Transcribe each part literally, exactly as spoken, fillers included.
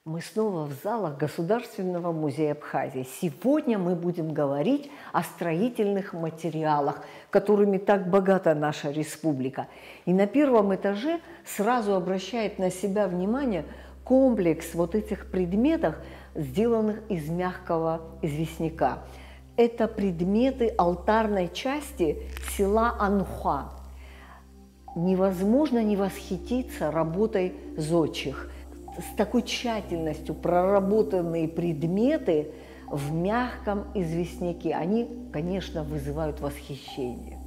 Мы снова в залах Государственного музея Абхазии. Сегодня мы будем говорить о строительных материалах, которыми так богата наша республика. И на первом этаже сразу обращает на себя внимание комплекс вот этих предметов, сделанных из мягкого известняка. Это предметы алтарной части села Анхуа. Невозможно не восхититься работой зодчих. С такой тщательностью проработанные предметы в мягком известняке, они, конечно, вызывают восхищение.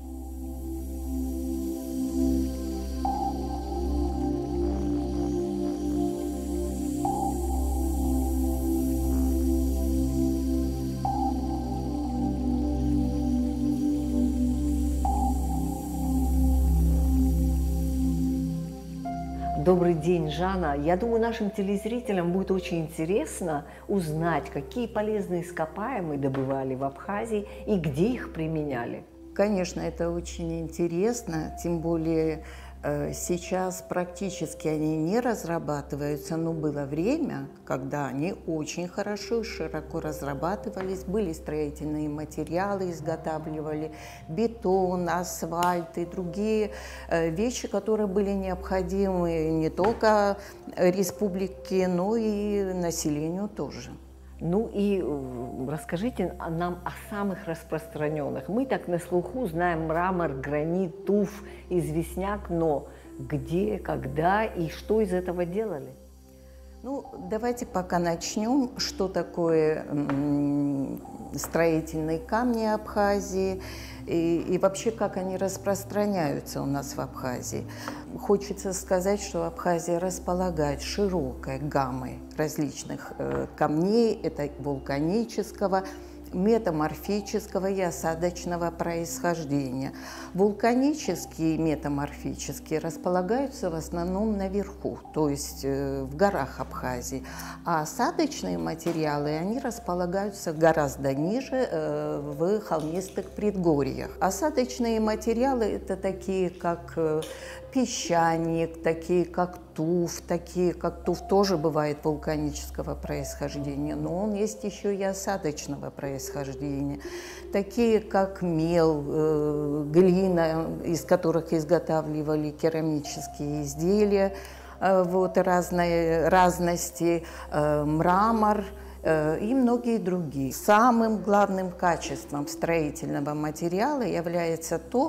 Добрый день, Жанна. Я думаю, нашим телезрителям будет очень интересно узнать, какие полезные ископаемые добывали в Абхазии и где их применяли. Конечно, это очень интересно, тем более э, сейчас практически они не разрабатываются, но было время, когда они очень хорошо и широко разрабатывались, были строительные материалы, изготавливали бетон, асфальт и другие э, вещи, которые были необходимы не только республике, но и населению тоже. Ну и расскажите нам о самых распространенных. Мы так на слуху знаем мрамор, гранит, туф, известняк, но где, когда и что из этого делали? Ну, давайте пока начнем, что такое строительные камни Абхазии и, и вообще как они распространяются у нас в Абхазии. Хочется сказать, что Абхазия располагает широкой гаммой различных э, камней, это вулканического, метаморфического и осадочного происхождения. Вулканические и метаморфические располагаются в основном наверху, то есть э, в горах Абхазии, а осадочные материалы, они располагаются гораздо ниже, э, в холмистых предгорьях. Осадочные материалы – это такие, как э, песчаник, такие как туф, такие как туф тоже бывает вулканического происхождения, но он есть еще и осадочного происхождения. Такие как мел, э, глина, из которых изготавливали керамические изделия, э, вот, разные разности, э, мрамор э, и многие другие. Самым главным качеством строительного материала является то,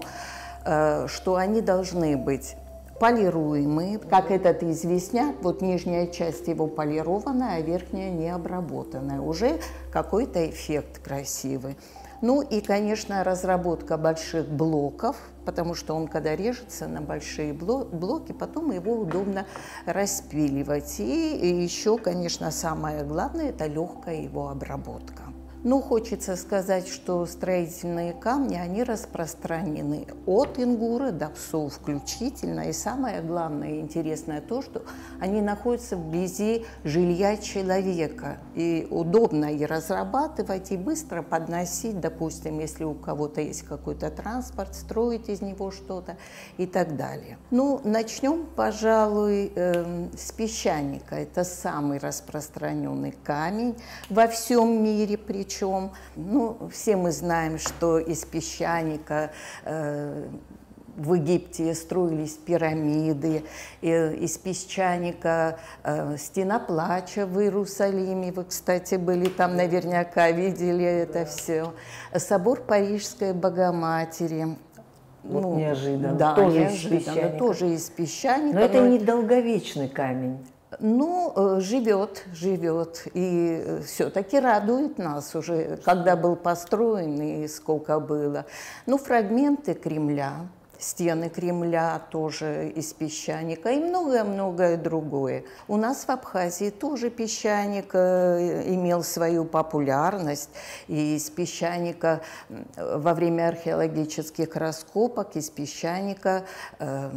что они должны быть полируемые, как этот известняк, вот нижняя часть его полированная, а верхняя не обработанная. Уже какой-то эффект красивый. Ну и, конечно, разработка больших блоков, потому что он, когда режется на большие блоки, потом его удобно распиливать. И еще, конечно, самое главное – это легкая его обработка. Ну, хочется сказать, что строительные камни, они распространены от Ингура до Псу включительно. И самое главное и интересное то, что они находятся вблизи жилья человека. И удобно и разрабатывать, и быстро подносить, допустим, если у кого-то есть какой-то транспорт, строить из него что-то и так далее. Ну, начнем, пожалуй, э, с песчаника. Это самый распространенный камень во всем мире, причем. Ну, все мы знаем, что из песчаника э, в Египте строились пирамиды, э, из песчаника э, стена плача в Иерусалиме. Вы, кстати, были там, наверняка видели это все. Собор Парижской Богоматери. Вот ну, неожиданно. Да, тоже неожиданно. Из песчаника. Тоже из песчаника. Но это но... не долговечный камень. Ну, живет, живет, и все-таки радует нас уже, когда был построен и сколько было. Ну, фрагменты Кремля, стены Кремля тоже из песчаника и многое-многое другое. У нас в Абхазии тоже песчаник имел свою популярность, и из песчаника во время археологических раскопок из песчаника э,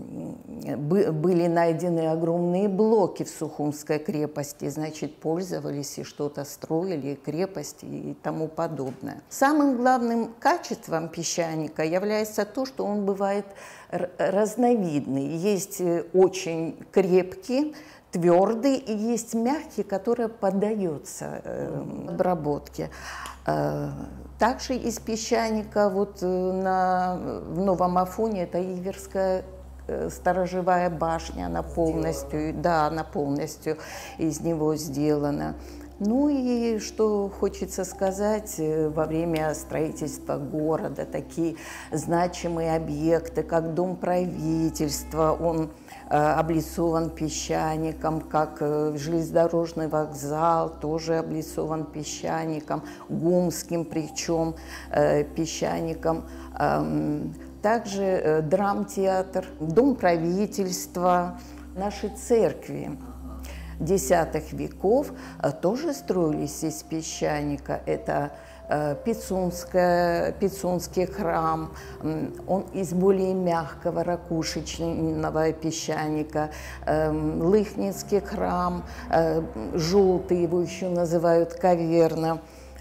были найдены огромные блоки в Сухумской крепости, значит, пользовались и что-то строили, и крепости и тому подобное. Самым главным качеством песчаника является то, что он был бывает разновидный. Есть очень крепкий, твердый, и есть мягкий, который поддается э, обработке. Э, также из песчаника вот на, в Новом Афоне это Иверская э, сторожевая башня, она полностью, да, она полностью из него сделана. Ну и что хочется сказать, во время строительства города такие значимые объекты, как Дом правительства, он э, облицован песчаником, как э, железнодорожный вокзал тоже облицован песчаником, гумским причем э, песчаником. Э, также э, драмтеатр, Дом правительства, наши церкви десятых веков тоже строились из песчаника. Это Пицунская, Пицунский храм, он из более мягкого ракушечного песчаника. Лыхницкий храм, желтый, его еще называют каверна.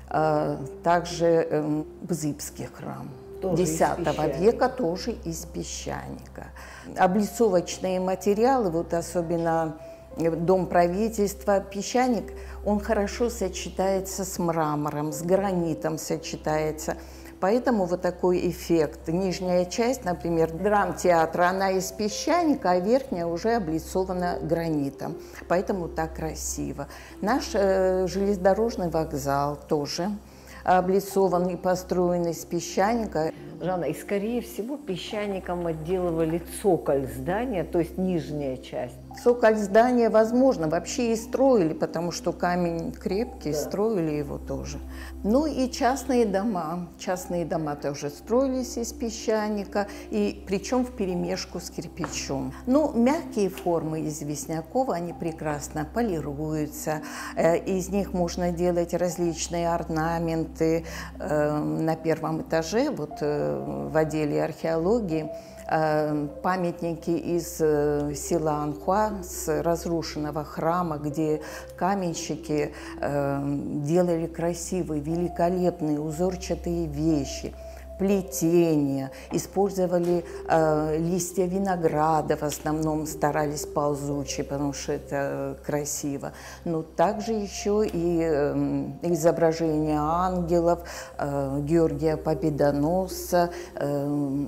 Также Бзыбский храм десятого века тоже из песчаника. Облицовочные материалы, вот особенно Дом правительства, песчаник, он хорошо сочетается с мрамором, с гранитом сочетается. Поэтому вот такой эффект. Нижняя часть, например, драмтеатра, она из песчаника, а верхняя уже облицована гранитом. Поэтому так красиво. Наш э, железнодорожный вокзал тоже облицован и построен из песчаника. Жанна, и скорее всего песчаником отделывали цоколь здания, то есть нижняя часть. Цоколь здания, возможно, вообще и строили, потому что камень крепкий, да. Строили его тоже. Ну и частные дома. Частные дома тоже строились из песчаника, и причем вперемешку с кирпичом. Ну, мягкие формы из известняков, они прекрасно полируются. Из них можно делать различные орнаменты. На первом этаже, вот в отделе археологии, памятники из села Анхуа, с разрушенного храма, где каменщики делали красивые, великолепные, узорчатые вещи, плетения, использовали э, листья винограда, в основном старались ползучие, потому что это красиво. Но также еще и э, изображения ангелов, э, Георгия Победоносца, э,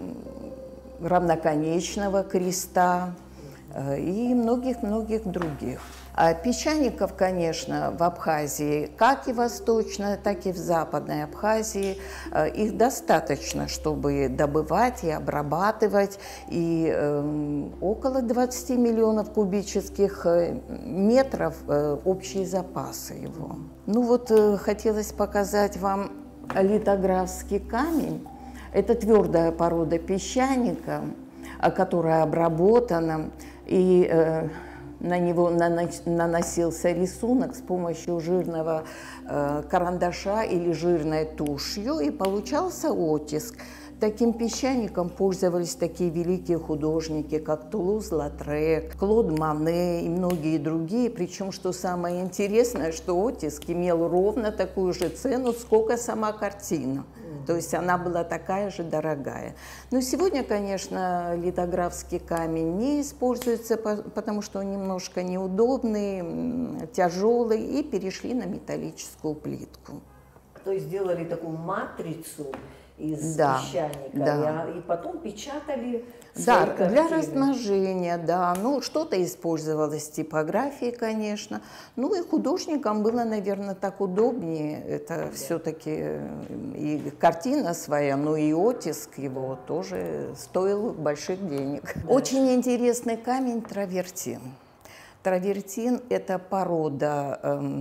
равноконечного креста э, и многих-многих других. А песчаников, конечно, в Абхазии, как и восточной, так и в Западной Абхазии, их достаточно, чтобы добывать и обрабатывать. И э, около двадцати миллионов кубических метров э, общие запасы его. Ну вот э, хотелось показать вам литографский камень. Это твердая порода песчаника, которая обработана, и э, на него наносился рисунок с помощью жирного э, карандаша или жирной тушью, и получался оттиск. Таким песчаником пользовались такие великие художники, как Тулуз-Латрек, Клод Мане и многие другие. Причем, что самое интересное, что оттиск имел ровно такую же цену, сколько сама картина. То есть она была такая же дорогая. Но сегодня, конечно, литографский камень не используется, потому что он немножко неудобный, тяжелый, и перешли на металлическую плитку. То есть сделали такую матрицу из да, песчаника, да. и потом печатали свои Да, картины. Для размножения, да. Ну, что-то использовалось в типографии, конечно. Ну, и художникам было, наверное, так удобнее. Это все-таки и картина своя, но и оттиск его тоже стоил больших денег. Да. Очень интересный камень травертин. Травертин – это порода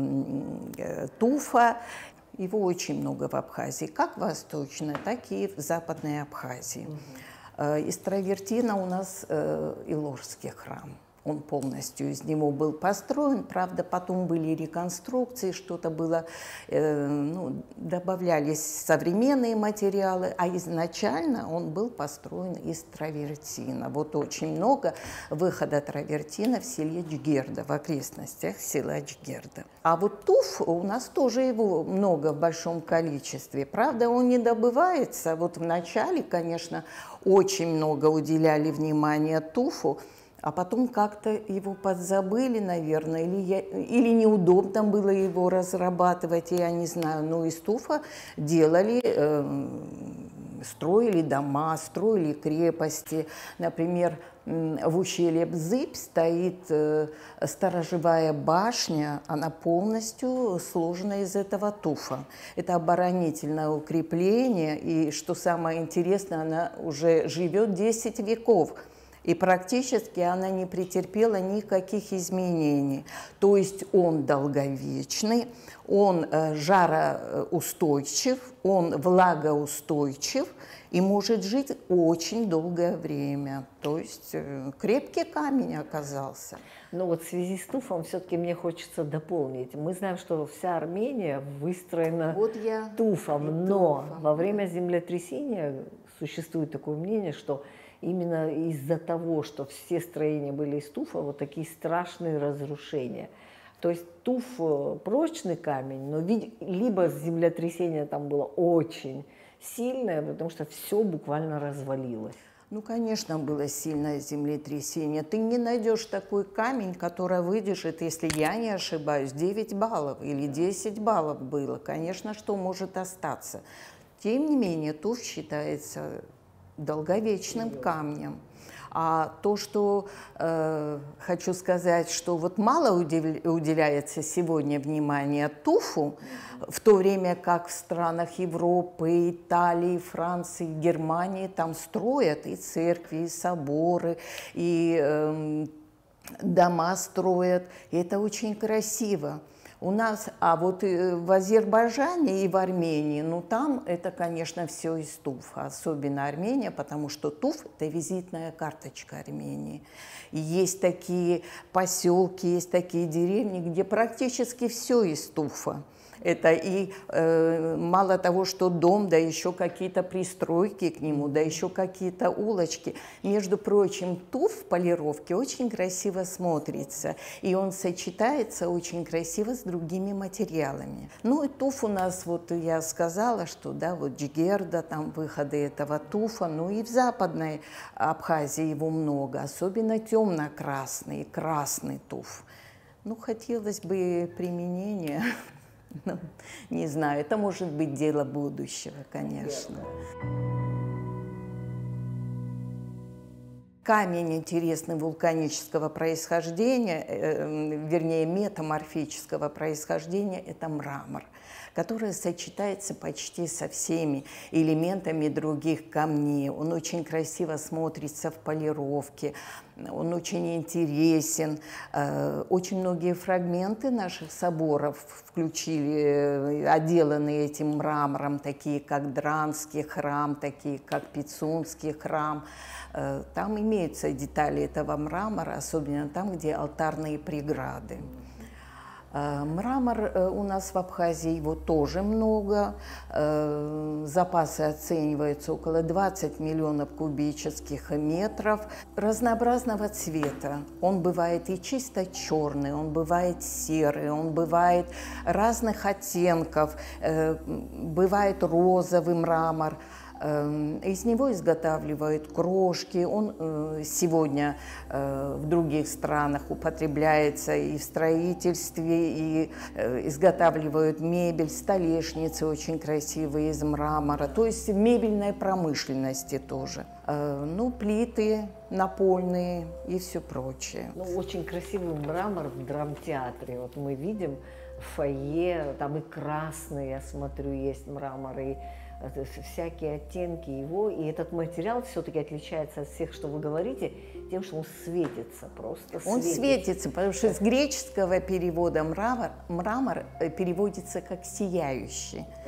э, туфа. Его очень много в Абхазии, как в Восточной, так и в Западной Абхазии. Угу. Из травертина у нас э, Илорский храм. Он полностью из него был построен. Правда, потом были реконструкции, что-то было, э, ну, добавлялись современные материалы, а изначально он был построен из травертина. Вот очень много выхода травертина в селе Джгерда, в окрестностях села Джгерда. А вот туф, у нас тоже его много в большом количестве. Правда, он не добывается. Вот в начале, конечно, очень много уделяли внимания туфу, а потом как-то его подзабыли, наверное, или, я, или неудобно было его разрабатывать, я не знаю. Но из туфа делали, э, строили дома, строили крепости. Например, в ущелье Бзыб стоит э, сторожевая башня, она полностью сложена из этого туфа. Это оборонительное укрепление, и, что самое интересное, она уже живет десять веков. И практически она не претерпела никаких изменений. То есть он долговечный, он э, жароустойчив, он влагоустойчив и может жить очень долгое время. То есть э, крепкий камень оказался. Но вот в связи с туфом все-таки мне хочется дополнить. Мы знаем, что вся Армения выстроена вот я туфом, но туфом. во время землетрясения существует такое мнение, что именно из-за того, что все строения были из туфа, вот такие страшные разрушения. То есть туф прочный камень, но либо землетрясение там было очень сильное, потому что все буквально развалилось. Ну, конечно, было сильное землетрясение. Ты не найдешь такой камень, который выдержит, если я не ошибаюсь, девять баллов или десять баллов было. Конечно, что может остаться. Тем не менее, туф считается долговечным камнем. А то, что э, хочу сказать, что вот мало уделяется сегодня внимания туфу, в то время как в странах Европы, Италии, Франции, Германии там строят и церкви, и соборы, и э, дома строят. И это очень красиво. У нас, а вот в Азербайджане и в Армении, ну там это, конечно, все из туфа, особенно Армения, потому что туф – это визитная карточка Армении. И есть такие поселки, есть такие деревни, где практически все из туфа. Это и э, мало того, что дом, да еще какие-то пристройки к нему, да еще какие-то улочки. Между прочим, туф в полировке очень красиво смотрится, и он сочетается очень красиво с другими материалами. Ну и туф у нас, вот я сказала, что да, вот Джгерда, там выходы этого туфа, ну и в Западной Абхазии его много, особенно темно-красный, красный туф. Ну, хотелось бы применения. Ну, не знаю, это может быть дело будущего, конечно. Камень интересный вулканического происхождения, э, вернее, метаморфического происхождения – это мрамор, который сочетается почти со всеми элементами других камней. Он очень красиво смотрится в полировке, он очень интересен. Очень многие фрагменты наших соборов включили, отделанные этим мрамором, такие как Дранский храм, такие как Пицунский храм. Там имеются детали этого мрамора, особенно там, где алтарные преграды. Мрамор у нас в Абхазии его тоже много. Запасы оцениваются около двадцати миллионов кубических метров. Разнообразного цвета. Он бывает и чисто черный, он бывает серый, он бывает разных оттенков. Бывает розовый мрамор. Из него изготавливают крошки. Он сегодня в других странах употребляется и в строительстве, и изготавливают мебель, столешницы очень красивые из мрамора. То есть в мебельной промышленности тоже. Ну, плиты напольные и все прочее. Ну, очень красивый мрамор в драмтеатре. Вот мы видим в фойе, там и красный, я смотрю, есть мрамор, и всякие оттенки его, и этот материал все-таки отличается от всех, что вы говорите, тем, что он светится, просто он светится. светится, потому что с греческого перевода мрамор, мрамор переводится как «сияющий».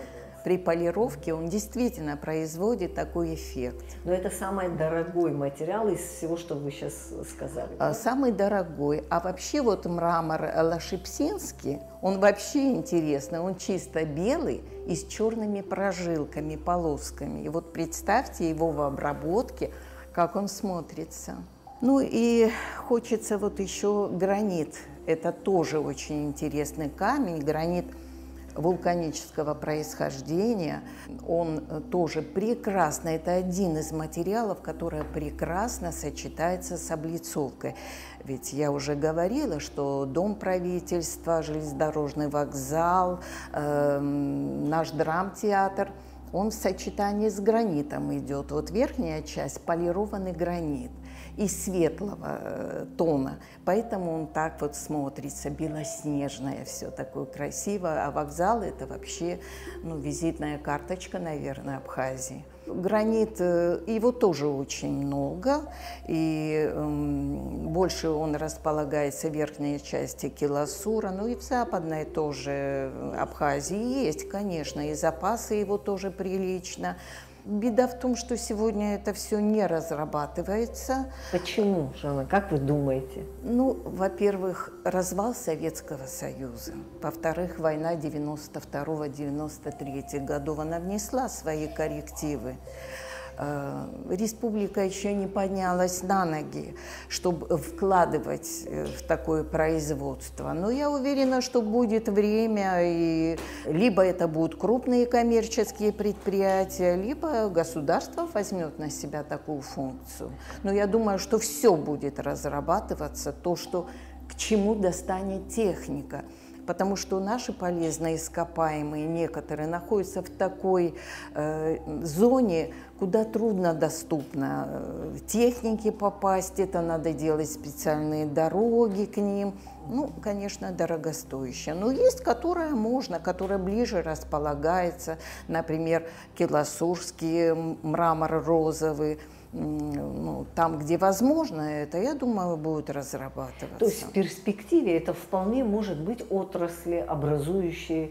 при полировке он действительно производит такой эффект. Но это самый дорогой материал из всего, что вы сейчас сказали. Да? Самый дорогой. А вообще вот мрамор Лашепсинский, он вообще интересный. Он чисто белый и с черными прожилками, полосками. И вот представьте его в обработке, как он смотрится. Ну и хочется вот еще гранит. Это тоже очень интересный камень. Гранит вулканического происхождения. Он тоже прекрасно, это один из материалов, который прекрасно сочетается с облицовкой. Ведь я уже говорила, что Дом правительства, железнодорожный вокзал, э, наш драмтеатр, он в сочетании с гранитом идет. Вот верхняя часть полированный гранит и светлого тона, поэтому он так вот смотрится, белоснежное все такое красиво, а вокзал это вообще, ну, визитная карточка, наверное, Абхазии. Гранит, его тоже очень много, и эм, больше он располагается в верхней части Киласура, ну и в западной тоже Абхазии есть, конечно, и запасы его тоже прилично. Беда в том, что сегодня это все не разрабатывается. Почему, Жанна, как вы думаете? Ну, во-первых, развал Советского Союза. Во-вторых, война девяносто второго — девяносто третьего годов, она внесла свои коррективы. Республика еще не поднялась на ноги, чтобы вкладывать в такое производство. Но я уверена, что будет время, и либо это будут крупные коммерческие предприятия, либо государство возьмет на себя такую функцию. Но я думаю, что все будет разрабатываться, то, что, к чему достанет техника. Потому что наши полезные ископаемые некоторые находятся в такой э, зоне, куда трудно доступно э, технике попасть, это надо делать специальные дороги к ним. Ну, конечно, дорогостоящие. Но есть, которая можно, которая ближе располагается, например, Киласурский мрамор розовый. Ну, там, где возможно это, я думаю, будет разрабатываться. То есть в перспективе это вполне может быть отрасли, образующие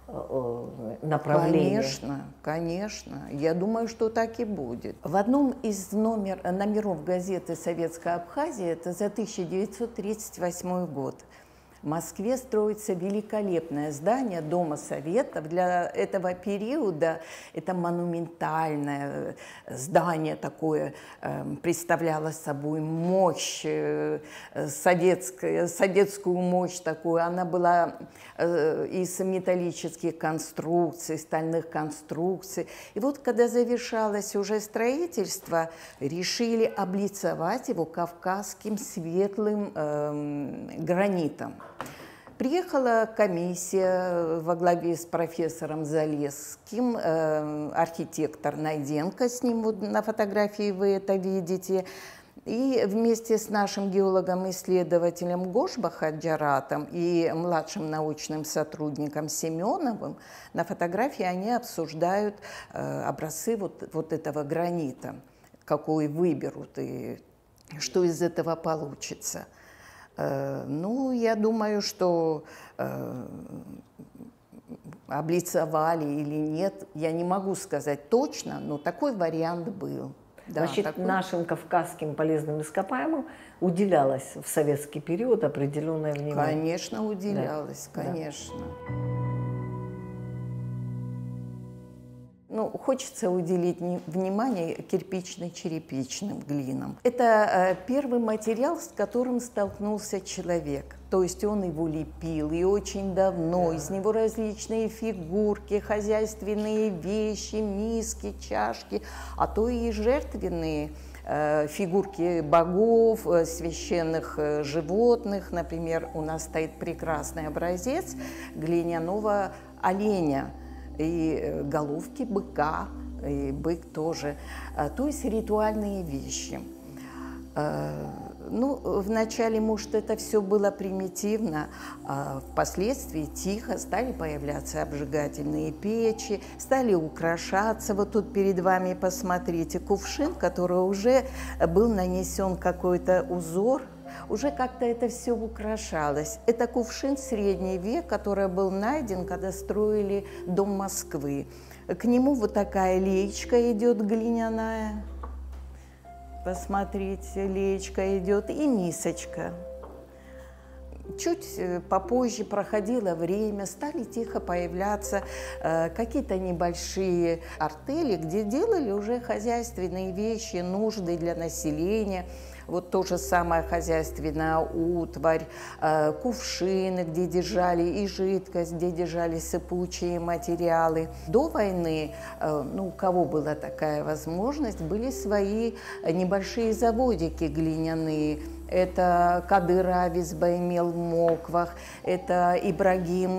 направления? Конечно, конечно. Я думаю, что так и будет. В одном из номер, номеров газеты «Советская Абхазия», это за тысяча девятьсот тридцать восьмой год, в Москве строится великолепное здание Дома Советов. Для этого периода это монументальное здание такое, э, представляло собой мощь, э, советскую, советскую мощь такую. Она была э, из металлических конструкций, стальных конструкций. И вот когда завершалось уже строительство, решили облицовать его кавказским светлым э, гранитом. Приехала комиссия во главе с профессором Залесским, э, архитектор Найденко, с ним вот на фотографии вы это видите, и вместе с нашим геологом-исследователем Гошбахаджаратом и младшим научным сотрудником Семеновым на фотографии они обсуждают э, образцы вот, вот этого гранита, какой выберут и что из этого получится. Ну, я думаю, что э, облицовали или нет, я не могу сказать точно, но такой вариант был. Да, Значит, такой... нашим кавказским полезным ископаемым уделялось в советский период определенное внимание? Конечно, уделялось, да. Конечно. Да. Ну, хочется уделить внимание кирпично-черепичным глинам. Это э, первый материал, с которым столкнулся человек. То есть он его лепил, и очень давно. Из него различные фигурки, хозяйственные вещи, миски, чашки, а то и жертвенные э, фигурки богов, э, священных э, животных. Например, у нас стоит прекрасный образец глиняного оленя и головки быка, и бык тоже, то есть ритуальные вещи. Ну, вначале, может, это все было примитивно, а впоследствии тихо стали появляться обжигательные печи, стали украшаться. Вот тут перед вами, посмотрите, кувшин, который уже был нанесен какой-то узор уже как-то это все украшалось. Это кувшин средний век, который был найден, когда строили дом Москвы. К нему вот такая леечка идет глиняная. Посмотрите, леечка идет и мисочка. Чуть попозже проходило время, стали тихо появляться э, какие-то небольшие артели, где делали уже хозяйственные вещи, нужды для населения. Вот то же самое хозяйственная утварь, э, кувшины, где держали и жидкость, где держали сыпучие материалы. До войны, э, ну, у кого была такая возможность, были свои небольшие заводики глиняные. Это Кадыр Авизба имел в Моквах, это Ибрагим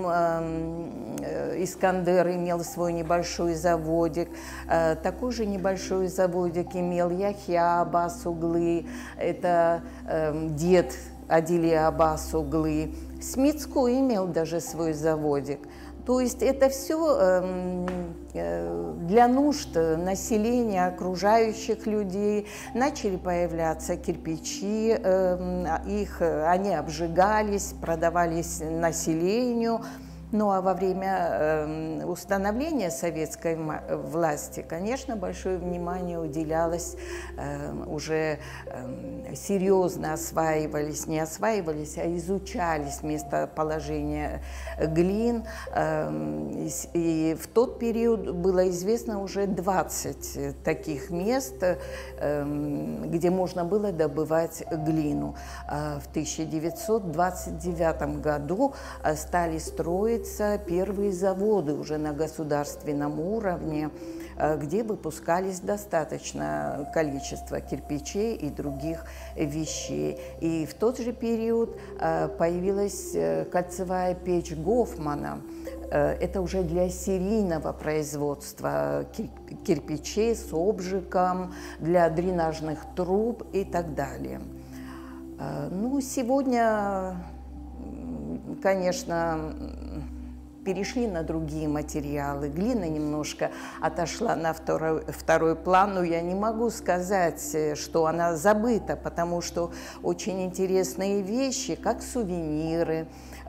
э, Искандер имел свой небольшой заводик, э, такой же небольшой заводик имел Яхья Аббас Углы, это э, дед Адили Аббас Углы. Смицко имел даже свой заводик. То есть это все э, э, для нужд населения, окружающих людей. Начали появляться кирпичи, э, их, они обжигались, продавались населению. Ну а во время э, установления советской власти, конечно, большое внимание уделялось, э, уже э, серьезно осваивались, не осваивались, а изучались местоположение глин. Э, и в тот период было известно уже двадцать таких мест, э, где можно было добывать глину. Э, в тысяча девятьсот двадцать девятом году стали строить первые заводы уже на государственном уровне, где выпускались достаточное количество кирпичей и других вещей. И в тот же период появилась кольцевая печь Гофмана. Это уже для серийного производства кирпичей с обжигом, для дренажных труб и так далее. Ну, сегодня, конечно, перешли на другие материалы. Глина немножко отошла на второй, второй план, но я не могу сказать, что она забыта, потому что очень интересные вещи, как сувениры,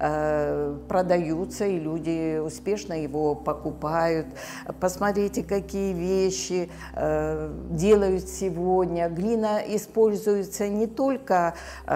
продаются, и люди успешно его покупают. Посмотрите, какие вещи делают сегодня. Глина используется не только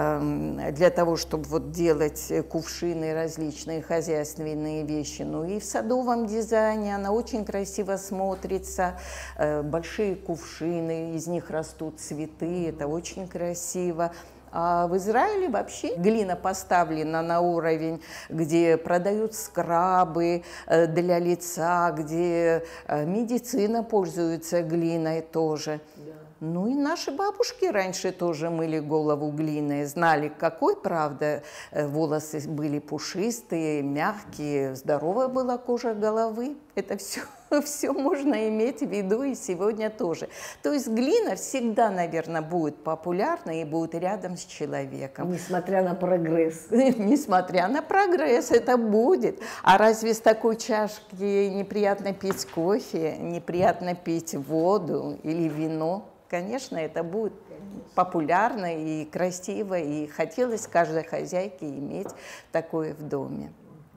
для того, чтобы вот делать кувшины, различные хозяйственные вещи, но и в садовом дизайне она очень красиво смотрится. Большие кувшины, из них растут цветы, это очень красиво. А в Израиле вообще глина поставлена на уровень, где продают скрабы для лица, где медицина пользуется глиной тоже. Да. Ну и наши бабушки раньше тоже мыли голову глиной, знали, какой, правда, волосы были пушистые, мягкие, здоровая была кожа головы. Это все, все можно иметь в виду и сегодня тоже. То есть глина всегда, наверное, будет популярна и будет рядом с человеком. Несмотря на прогресс. Несмотря на прогресс, это будет. А разве с такой чашки неприятно пить кофе, неприятно пить воду или вино? Конечно, это будет популярно и красиво, и хотелось каждой хозяйке иметь такое в доме.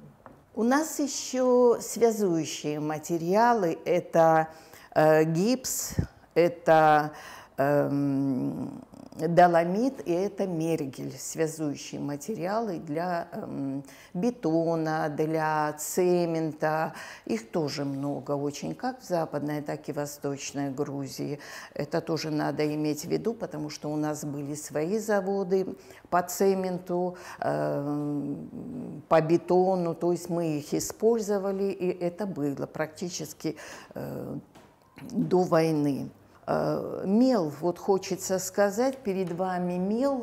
У нас еще связующие материалы – это э, гипс, это э, доломит и это мергель, связующие материалы для э, бетона, для цемента. Их тоже много очень, как в Западной, так и Восточной Грузии. Это тоже надо иметь в виду, потому что у нас были свои заводы по цементу, э, по бетону, то есть мы их использовали, и это было практически э, до войны. Мел, вот хочется сказать, перед вами мел,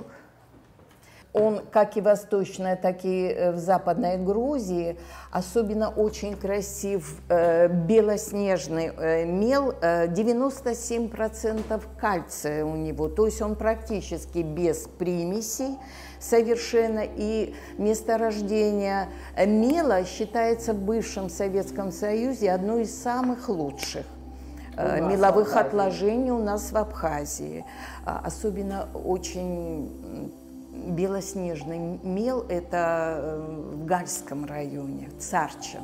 он, как и восточная, так и в Западной Грузии, особенно очень красив, э, белоснежный э, мел, э, девяносто семь процентов кальция у него, то есть он практически без примесей совершенно, и месторождение мела считается в бывшем Советском Союзе одной из самых лучших меловых отложений у нас в Абхазии. Особенно очень белоснежный мел – это в Гальском районе, Царча.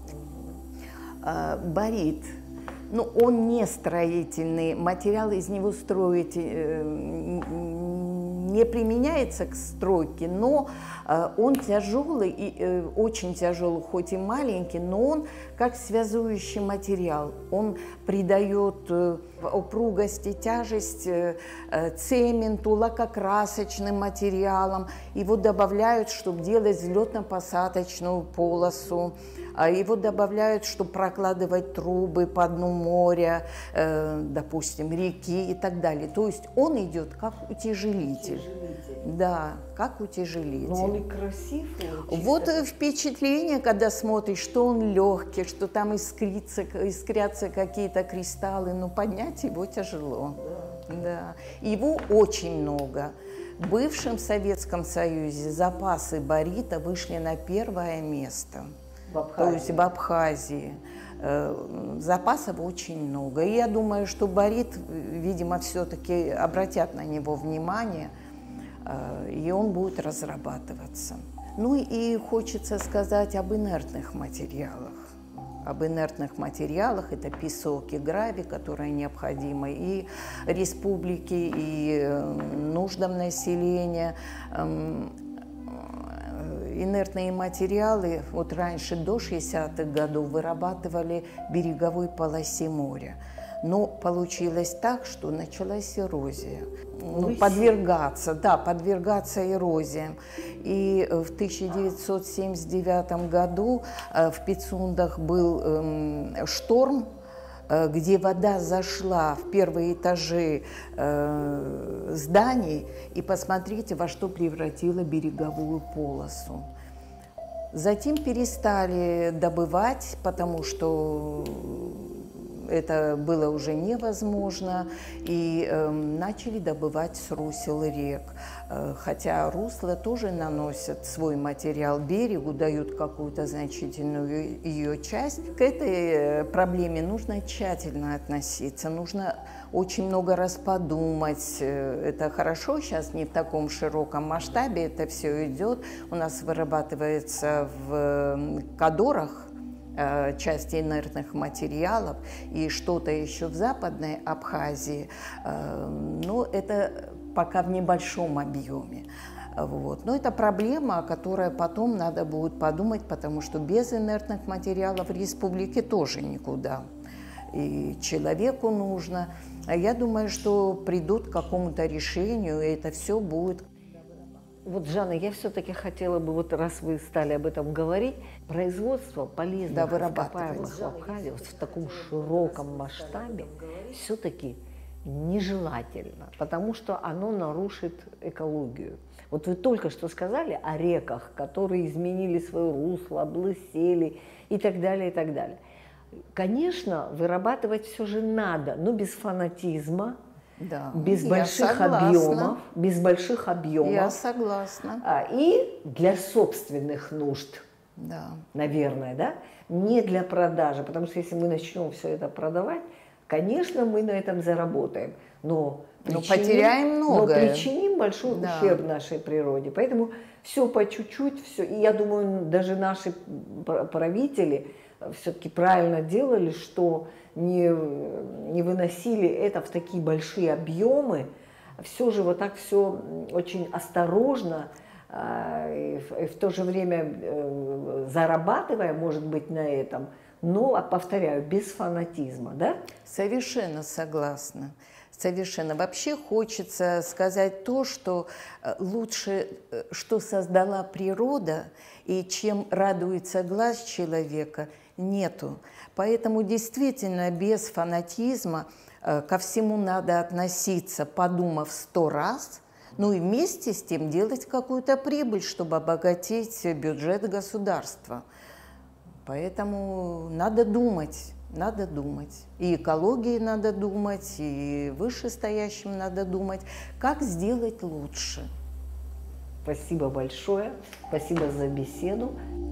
Борит. Ну, он не строительный, материал из него строить не применяется к стройке, но он тяжелый, и очень тяжелый, хоть и маленький, но он как связующий материал. Он придает упругости, тяжесть цементу, лакокрасочным материалам. Его добавляют, чтобы делать взлетно-посадочную полосу. Его добавляют, чтобы прокладывать трубы по дну моря, э, допустим, реки и так далее. То есть он идет как утяжелитель. утяжелитель. Да, как утяжелитель. Но он и красив. И вот впечатление, когда смотришь, что он легкий, что там искрится, искрятся какие-то кристаллы, но поднять его тяжело. Да. Да. Его очень много. В бывшем Советском Союзе запасы борита вышли на первое место. То есть в Абхазии. Запасов очень много. И я думаю, что борит, видимо, все-таки обратят на него внимание, и он будет разрабатываться. Ну и хочется сказать об инертных материалах. Об инертных материалах, это песок и гравий, которые необходимы и республике, и нуждам населения. Инертные материалы вот раньше, до шестидесятых годов, вырабатывали в береговой полосе моря. Но получилось так, что началась эрозия. Ну, подвергаться, да, подвергаться эрозиям. И в тысяча девятьсот семьдесят девятом году в Пицундах был эм, шторм, где вода зашла в первые этажи э, зданий, и посмотрите, во что превратила береговую полосу. Затем перестали добывать, потому что это было уже невозможно, и э, начали добывать с русел рек. Э, хотя русла тоже наносят свой материал берегу, дают какую-то значительную ее часть. К этой проблеме нужно тщательно относиться, нужно очень много раз подумать. Это хорошо, сейчас не в таком широком масштабе это все идет. У нас вырабатывается в Кадорах части инертных материалов и что-то еще в Западной Абхазии, но это пока в небольшом объеме. Вот. Но это проблема, о которой потом надо будет подумать, потому что без инертных материалов в республике тоже никуда. И человеку нужно. Я думаю, что придут к какому-то решению, и это все будет. Вот, Жанна, я все-таки хотела бы, вот раз вы стали об этом говорить, производство полезных да, ископаемых в Абхазии вот в таком широком масштабе все-таки нежелательно, потому что оно нарушит экологию. Вот вы только что сказали о реках, которые изменили свое русло, облысели и так далее, и так далее. Конечно, вырабатывать все же надо, но без фанатизма. Да, без больших объемов, без больших объемов. Я согласна. А, и для собственных нужд, да. наверное, да, не для продажи, потому что если мы начнем все это продавать, конечно, мы на этом заработаем, но, но потеряем многое. Но причиним большой да. ущерб нашей природе. Поэтому все по чуть-чуть, все. И я думаю, даже наши правители все-таки правильно делали, что не, не выносили это в такие большие объемы, все же вот так все очень осторожно, и в, и в то же время зарабатывая, может быть, на этом, но, повторяю, без фанатизма, да? Совершенно согласна. Совершенно. Вообще хочется сказать то, что лучше, что создала природа, и чем радуется глаз человека, нету. Поэтому действительно без фанатизма ко всему надо относиться, подумав сто раз, ну и вместе с тем делать какую-то прибыль, чтобы обогатить бюджет государства. Поэтому надо думать, надо думать. И экологии надо думать, и вышестоящим надо думать, как сделать лучше. Спасибо большое, спасибо за беседу.